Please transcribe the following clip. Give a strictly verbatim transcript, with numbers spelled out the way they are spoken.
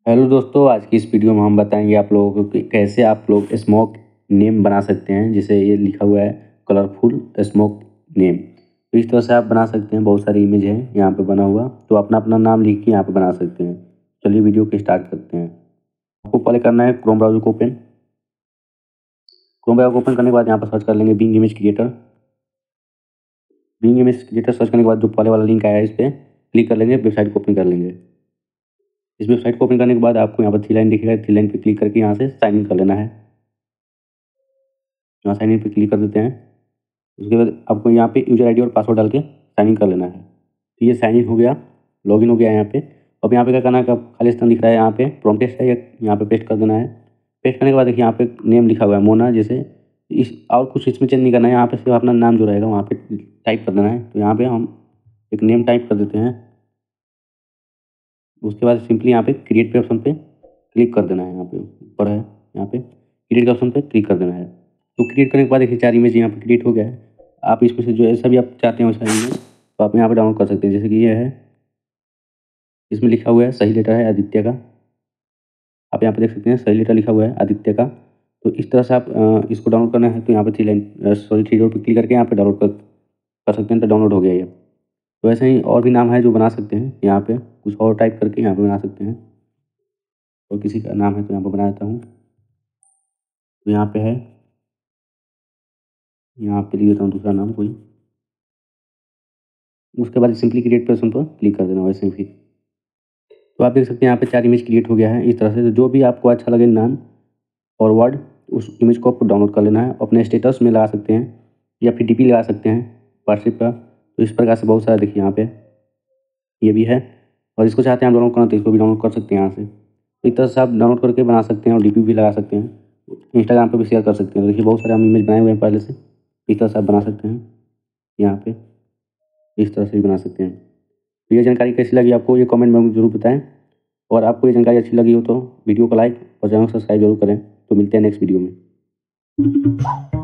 Hello दोस्तों, आज की इस वीडियो में हम बताएंगे आप लोगों को कि कैसे आप लोग स्मोक नेम बना सकते हैं। जैसे ये लिखा हुआ है कलरफुल स्मोक नेम, तो इस तरह से आप बना सकते हैं। बहुत सारी इमेज है यहाँ पे बना हुआ, तो अपना अपना नाम लिख के यहाँ पे बना सकते हैं। चलिए वीडियो को स्टार्ट करते हैं। आपको पहले करना है क्रोम ब्राउजर को ओपन। क्रोम ब्राउजर को ओपन करने के बाद यहाँ पर सर्च कर लेंगे Bing image creator. Bing image creator search करने के बाद जो पहले वाला लिंक आया है इस पर क्लिक कर लेंगे, वेबसाइट को ओपन कर लेंगे। इस वेबसाइट को ओपन करने के बाद आपको यहाँ पर थ्री लाइन दिखेगा, थ्री लाइन पे क्लिक करके यहाँ से साइन इन कर लेना है। यहाँ साइन इन पे क्लिक कर देते हैं। उसके बाद आपको यहाँ पे यूजर आईडी और पासवर्ड डाल के साइन इन कर लेना है। तो ये साइन इन हो गया, लॉगिन हो गया यहाँ पे। अब यहाँ पे क्या करना है, खाली स्थान दिख रहा है यहाँ पे प्रॉम्प्ट टेक्स्ट है, यहाँ पे पेस्ट कर देना है। पेस्ट करने के बाद देखिए यहाँ पे नेम लिखा हुआ है मोना, जैसे इस और कुछ इसमें चेंज नहीं करना है। यहाँ पे सिर्फ अपना नाम जो रहेगा वहाँ पे टाइप कर देना है। तो यहाँ पे हम एक नेम टाइप कर देते हैं। उसके बाद सिंपली यहाँ पे क्रिएट पे ऑप्शन पे क्लिक कर देना है। यहाँ पे ऊपर है, यहाँ पे क्रिएट के ऑप्शन पे क्लिक कर देना है। तो क्रिएट करने के बाद देखिए चार इमेज यहाँ पे क्रिएट हो गया है। आप इसमें से जो ऐसा भी आप चाहते हैं वैसा इमेज तो आप यहाँ पे डाउनलोड कर सकते हैं। जैसे कि ये है, इसमें लिखा हुआ है सही लेटर है आदित्य का। आप यहाँ पे देख सकते हैं सही लेटर लिखा हुआ है आदित्य का। तो इस तरह से आप अ, इसको डाउनलोड करना है तो यहाँ पे three line sorry three dot पे क्लिक करके यहाँ पे डाउनलोड कर कर सकते हैं। तो डाउनलोड हो गया ये। तो ऐसे ही और भी नाम है जो बना सकते हैं। यहाँ पे कुछ और टाइप करके यहाँ पे बना सकते हैं। और किसी का नाम है तो यहाँ पर बना देता हूँ। तो यहाँ पे है, यहाँ पे लिख देता हूँ दूसरा नाम कोई। उसके बाद सिंपली क्रिएट पे ऑप्शन पर क्लिक कर देना वैसे ही फिर। तो आप देख सकते हैं यहाँ पे चार इमेज क्रिएट हो गया है। इस तरह से तो जो भी आपको अच्छा लगे नाम और वर्ड, उस इमेज को आपको डाउनलोड कर लेना है। अपने स्टेटस में लगा सकते हैं या फिर डीपी लगा सकते हैं व्हाट्सएप का। तो इस प्रकार से बहुत सारा देखिए यहाँ पे ये भी है। और इसको चाहते हैं आप डाउनलोड करना तो इसको भी डाउनलोड कर सकते हैं यहाँ से। तो इस तरह से आप डाउनलोड करके बना सकते हैं और डीपी भी लगा सकते हैं। इंस्टाग्राम पर भी शेयर कर सकते हैं। देखिए बहुत सारे हम इमेज बनाए हुए हैं पहले से। इस तरह से आप बना सकते हैं। यहाँ पे इस तरह से भी बना सकते हैं। तो ये जानकारी कैसी लगी आपको ये कमेंट में जरूर बताएं। और आपको ये जानकारी अच्छी लगी हो तो वीडियो को लाइक और चैनल को सब्सक्राइब जरूर करें। तो मिलते हैं नेक्स्ट वीडियो में।